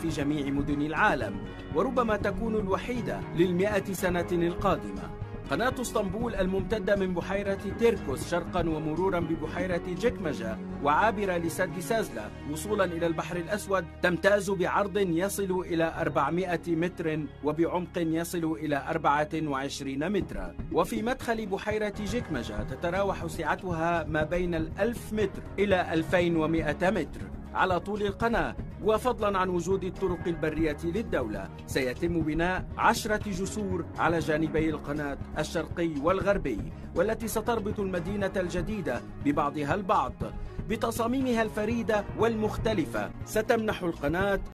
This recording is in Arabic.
في جميع مدن العالم، وربما تكون الوحيدة لل100 سنة القادمة. قناة اسطنبول الممتدة من بحيرة تيركوس شرقا ومرورا ببحيرة جكمجة وعابرة لسد سازلا وصولا إلى البحر الأسود تمتاز بعرض يصل إلى 400 متر وبعمق يصل إلى 24 مترا. وفي مدخل بحيرة جكمجة تتراوح سعتها ما بين 1000 متر إلى 2100 متر على طول القناة. وفضلا عن وجود الطرق البرية للدولة، سيتم بناء 10 جسور على جانبي القناة الشرقي والغربي، والتي ستربط المدينة الجديدة ببعضها البعض بتصاميمها الفريدة والمختلفة. ستمنح القناة